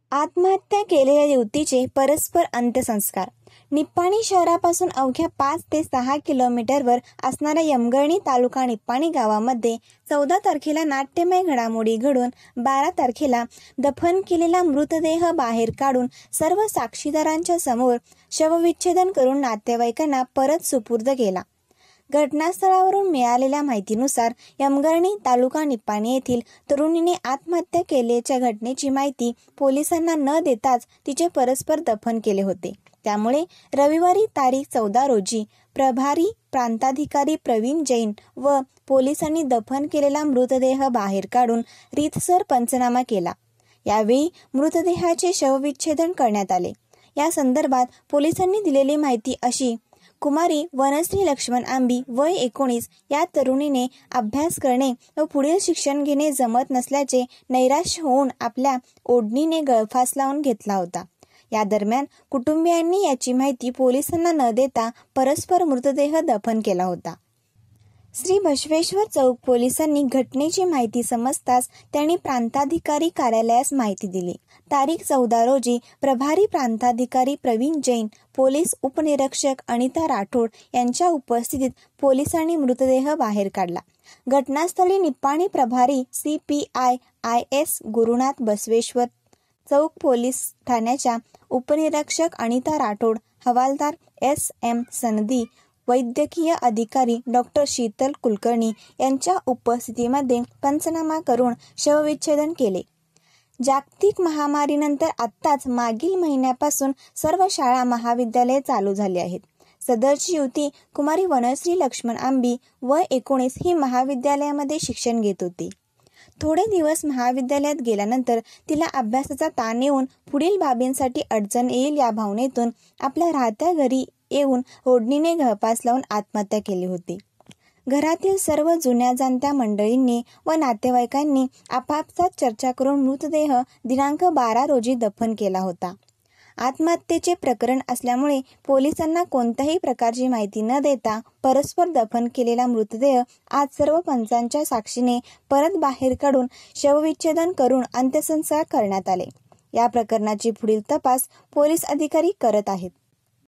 आत्महत्या केलेल्या युवतीचे परस्पर अंत्यसंस्कार. निप्पाणी शहरापासून अवघ्या 5 ते 6 किलोमीटरवर असणाऱ्या यमगर तालुका निप्पाणी गावामध्ये 14 तारखेला नाट्यमय घडामोडी घडून 12 तारखेला दफन केलेला मृतदेह बाहेर काढून सर्व साक्षीदारांच्या समोर शवविच्छेदन करून नातेवाईकांना परत सुपूर्द केला. घटनास्थळावरून मिळालेल्या माहितीनुसार यमगर तालुका निप्पाणी येथील तरुणीने आत्महत्या केल्याच्या घटनेची माहिती पोलिसांना न देताच तिचे परस्पर दफन केले होते. त्यामुळे रविवारी तारीख 14 रोजी प्रभारी प्रांताधिकारी प्रवीण जैन व पोलिसांनी दफन केलेला मृतदेह बाहेर काढून रीतसर पंचनामा केला. यावेळी मृतदेहाचे शवविच्छेदन करण्यात आले. या संदर्भात पोलिसांनी दिलेली माहिती अशी: कुमारी वनश्री लक्ष्मण आंबी वय 19 या तरुणीने अभ्यास करणे व पुढील शिक्षण घेणे जमत नसल्याचे नैराश्य होऊन आपल्या ओढणीने गळफास लावून घेतला होता. या दरम्यान कुटुंबियांनी याची माहिती पोलिसांना न देता परस्पर मृतदेह दफन केला होता. श्री बसवेश्वर चौक पोलिसांनी घटनेची माहिती समजताच त्यांनी प्रांताधिकारी कार्यालयास माहिती दिली. तारीख 14 रोजी प्रभारी प्रांताधिकारी प्रवीण जैन, पोलीस उपनिरीक्षक अनिता राठोड यांच्या उपस्थितीत पोलिसांनी मृतदेह बाहेर काढला. घटनास्थळी निप्पाणी प्रभारी CPI-IS गुरुनाथ बसवेश्वर चौक पोलीस ठाण्याच्या उपनिरीक्षक अनिता राठोड, हवालदार SM सनदी, वैद्यकीय अधिकारी डॉक्टर शीतल कुलकर्णी यांच्या उपस्थितीमध्ये पंचनामा करून शवविच्छेदन केले. जागतिक महामारीनंतर आत्ताच मागील महिन्यापासून सर्व शाळा महाविद्यालये चालू झाली आहेत. सदरची युवती कुमारी वनश्री लक्ष्मण आंबी वय 19 ही महाविद्यालयामध्ये शिक्षण घेत होती. थोडे दिवस महाविद्यालयात गेल्यानंतर तिला अभ्यासाचा ताण येऊन पुढील बाबींसाठी अडचण येईल या भावनेतून आपल्या राहत्या घरी येऊन ओढणीने गळफास लावून आत्महत्या केली होती. घरातील सर्व जुन्या जाणत्या मंडळींनी व नातेवाईकांनी आपापसात चर्चा करून मृतदेह दिनांक 12 रोजी दफन केला होता. आत्महत्येचे प्रकरण असल्यामुळे पोलिसांना कोणत्याही प्रकारची माहिती न देता परस्पर दफन केलेला मृतदेह आज सर्व पंचांच्या साक्षीने परत बाहेर काढून शवविच्छेदन करून अंत्यसंस्कार करण्यात आले. या प्रकरणाची पुढील तपास पोलीस अधिकारी करत आहेत.